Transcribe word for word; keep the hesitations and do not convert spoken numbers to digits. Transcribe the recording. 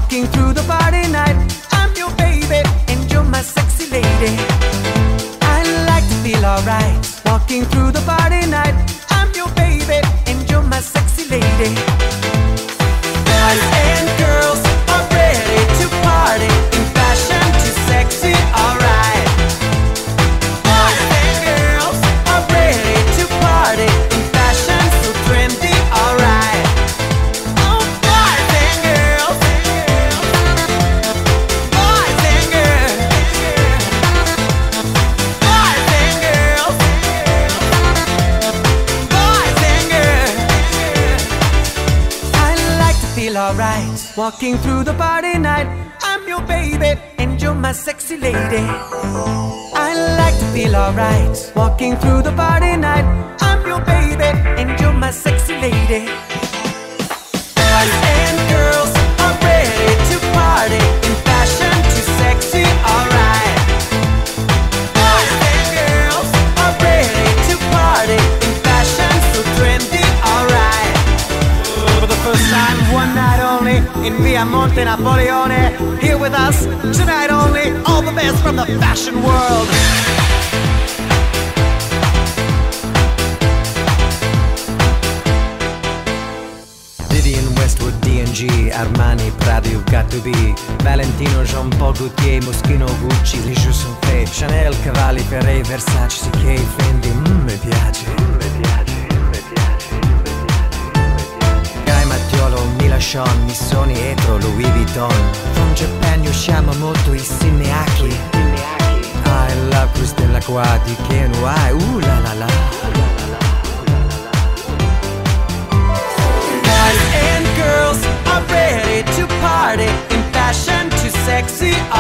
walking through the party night. I'm your baby, and you're my sexy lady. I like to feel alright, walking through the party night. I'm your baby, and you're my sexy lady. Boys and girls are ready to party, in fashion too sexy, alright. Boys and girls are ready to party, in fashion so trendy, alright. Oh, boys and girls, boys and girls, boys and girls, boys and girls. I like to feel alright, walking through the party night. I'm your baby, and you're my sexy lady. I like to feel alright, walking through the party night. I'm your baby, and you're my sexy lady. Boys and girls are ready to party, in fashion too sexy, alright. Boys and girls are ready to party, in fashion so trendy, alright. For the first time, one night only, in Via Monte Napoleone. Here with us, tonight only, all the best from the fashion world. Vivienne Westwood, D and G, Armani, Prada, you've got to be. Valentino, Jean Paul Gaultier, Moschino, Gucci, les jeux sont faits. Chanel, Cavalli, Ferré, Versace, C K, Fendi, mmm, mi piace, mi piace, mi piace, mi piace. Guy Mattiolo, Mila Sean, Missoni, Etro, Louis Vuitton. From Japan usciamo molto i Cineaki. I love Christine Lacroix, D K N Y, ooh la la la. Boys and girls are ready to party, in fashion too sexy,